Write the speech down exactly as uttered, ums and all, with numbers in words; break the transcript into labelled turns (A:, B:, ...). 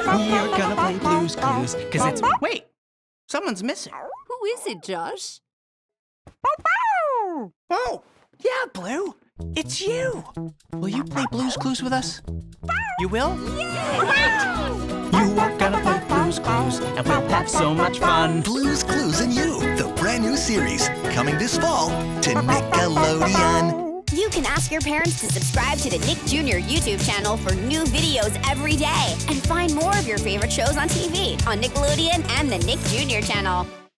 A: We're gonna play Blue's Clues, cause it's... Wait! Someone's missing.
B: Who is it, Josh?
A: Oh! Yeah, Blue! It's you! Will you play Blue's Clues with us? You will?
B: Yeah!
A: You are gonna play Blue's Clues, and we'll have so much fun.
C: Blue's Clues and You, the brand new series, coming this fall to Nickelodeon.
D: You can ask your parents to subscribe to the Nick Junior YouTube channel for new videos every day. And find more of your favorite shows on T V on Nickelodeon and the Nick Junior channel.